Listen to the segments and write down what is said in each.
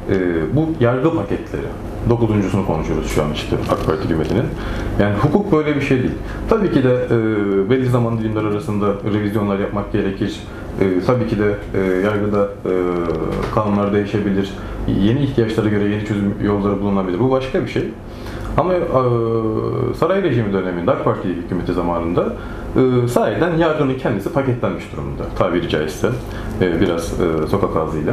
bu yargı paketleri. 9.'sunu konuşuyoruz şu an işte AK Parti hükümetinin. Yani hukuk böyle bir şey değil. Tabii ki de belli zaman dilimleri arasında revizyonlar yapmak gerekir. Tabii ki de yargıda kanunlar değişebilir. Yeni ihtiyaçlara göre yeni çözüm yolları bulunabilir. Bu başka bir şey. Ama saray rejimi döneminde AK Parti hükümeti zamanında sahiden yargının kendisi paketlenmiş durumda. Tabiri caizse biraz sokak ağzıyla.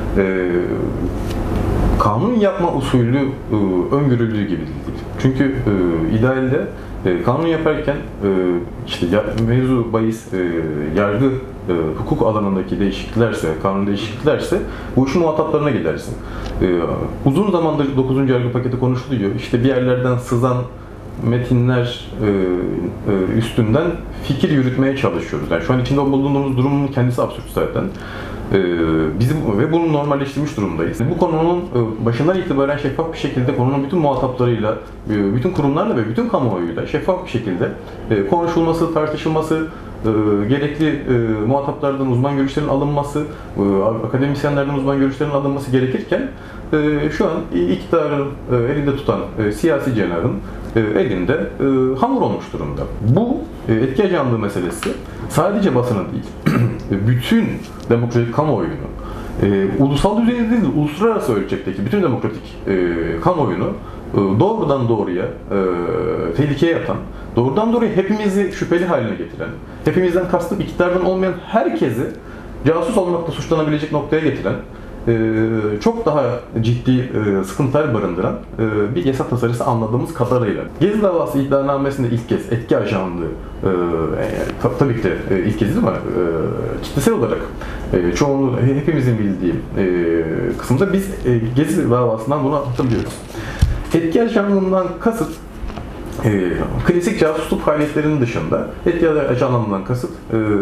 Kanun yapma usulü öngörüldüğü gibi değil. Çünkü idealde kanun yaparken işte mevzu bahis yargı hukuk alanındaki değişikliklerse, kanun değişikliklerse bu işin muhataplarına gidersin. Uzun zamandır 9. yargı paketi konuşuluyor. İşte bir yerlerden sızan metinler üstünden fikir yürütmeye çalışıyoruz. Yani şu an içinde bulunduğumuz durumun kendisi absürt zaten. Bizim ve bunu normalleştirmiş durumdayız. Bu konunun başından itibaren şeffaf bir şekilde konunun bütün muhataplarıyla, bütün kurumlarla ve bütün kamuoyuyla şeffaf bir şekilde konuşulması, tartışılması, gerekli muhataplardan uzman görüşlerin alınması, akademisyenlerden uzman görüşlerin alınması gerekirken şu an iktidarın elinde tutan siyasi cenahın elinde hamur olmuş durumda. Bu etki ajanlığı meselesi sadece basının değil, bütün demokratik kamuoyunu, ulusal düzeyde değil, uluslararası ölçekteki bütün demokratik kamuoyunu doğrudan doğruya tehlikeye atan, doğrudan doğruya hepimizi şüpheli haline getiren, hepimizden kastım iktidardan olmayan herkesi casus olmakla suçlanabilecek noktaya getiren, çok daha ciddi sıkıntılar barındıran bir yasa tasarısı anladığımız kadarıyla. Gezi davası iddianamesinde ilk kez etki ajanlığı, tabii ki de ilk kez değil mi? Kitlesel olarak çoğunluğu hepimizin bildiği kısımda biz Gezi davasından bunu hatırlıyoruz. Etki ajanlığından kasıt klasik casusluk faaliyetlerinin dışında etki ajanlığından kasıt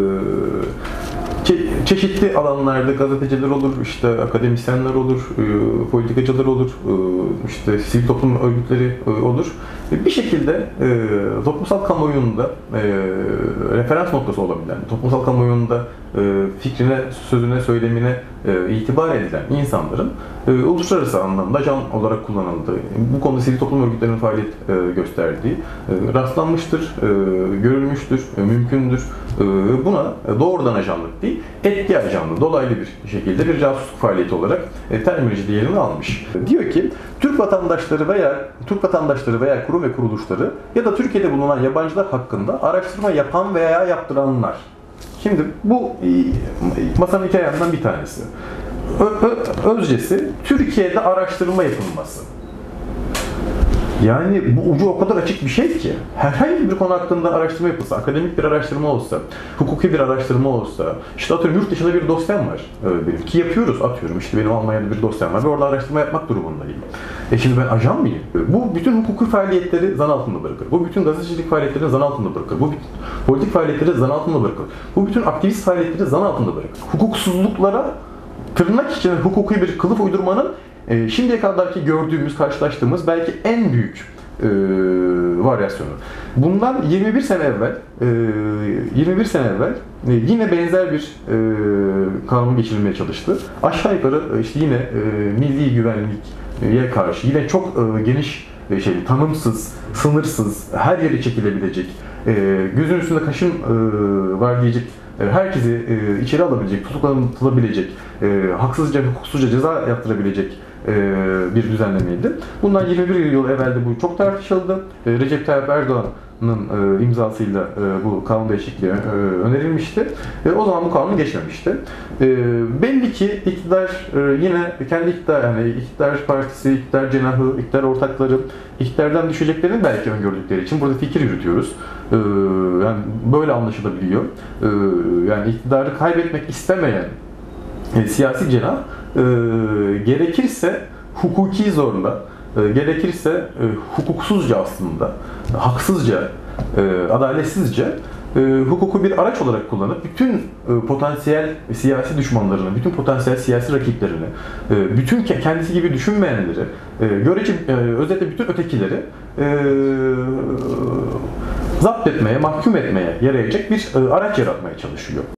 çeşitli alanlarda gazeteciler olur, işte akademisyenler olur, politikacılar olur, işte sivil toplum örgütleri olur. Bir şekilde toplumsal kamuoyunda referans noktası olabilen, toplumsal kamuoyunda fikrine, sözüne, söylemine itibar edilen insanların uluslararası anlamda ajan olarak kullanıldığı, bu konuda sivil toplum örgütlerinin faaliyet gösterdiği rastlanmıştır, görülmüştür, mümkündür. Buna doğrudan ajanlık değil, etki ajanlığı, dolaylı bir şekilde bir casusluk faaliyeti olarak terminolojide yerini almış. Diyor ki, Türk vatandaşları veya kurum ve kuruluşları ya da Türkiye'de bulunan yabancılar hakkında araştırma yapan veya yaptıranlar. Şimdi bu masanın iki ayağından bir tanesi. Özcesi, Türkiye'de araştırma yapılması. Yani bu ucu o kadar açık bir şey ki, herhangi bir konu hakkında araştırma yapılsa, akademik bir araştırma olsa, hukuki bir araştırma olsa, işte atıyorum yurt dışında bir dosyam var benim ki yapıyoruz, atıyorum işte benim Almanya'da bir dosyam var ve orada araştırma yapmak durumundayım. Şimdi ben ajan mıyım? Bu bütün hukuki faaliyetleri zan altında bırakır. Bu bütün gazetecilik faaliyetlerini zan altında bırakır. Bu politik faaliyetleri zan altında bırakır. Bu bütün aktivist faaliyetleri zan altında bırakır. Hukuksuzluklara tırnak içinde hukuki bir kılıf uydurmanın şimdiye kadarki gördüğümüz, karşılaştığımız belki en büyük varyasyonu. Bundan 21 sene evvel yine benzer bir kanun geçirilmeye çalıştı. Aşağı yukarı işte yine milli güvenliğe karşı yine çok geniş tanımsız, sınırsız, her yere çekilebilecek, gözün üstünde kaşın var diyecek, herkesi içeri alabilecek, tutuklanabilecek, haksızca, hukuksuzca ceza yaptırabilecek bir düzenlemeydi. Bundan 21 yıl evvel de bu çok tartışıldı. Recep Tayyip Erdoğan'ın imzasıyla bu kanun değişikliği önerilmişti. O zaman bu kanun geçmemişti. Belli ki iktidar yine kendi iktidar partisi, iktidar cenahı, iktidar ortakları iktidardan düşeceklerini belki öngördükleri için burada fikir yürütüyoruz. Yani böyle anlaşılabiliyor. Yani iktidarı kaybetmek istemeyen siyasi cenah gerekirse hukuki zorla, gerekirse hukuksuzca aslında, haksızca, adaletsizce hukuku bir araç olarak kullanıp bütün potansiyel siyasi düşmanlarını, bütün potansiyel siyasi rakiplerini, bütün kendisi gibi düşünmeyenleri, görece özetle bütün ötekileri zapt etmeye, mahkum etmeye yarayacak bir araç yaratmaya çalışıyor.